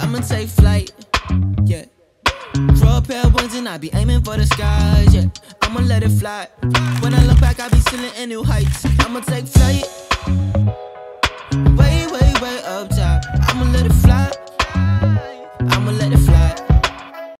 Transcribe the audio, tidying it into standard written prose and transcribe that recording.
I'ma take flight, yeah. Draw a pair of wings and I be aiming for the skies, yeah. I'ma let it fly. When I look back, I be seeing in new heights. I'ma take flight, way, way, way up